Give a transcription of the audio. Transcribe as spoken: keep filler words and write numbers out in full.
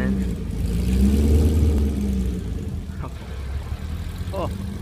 ครับผมโอ้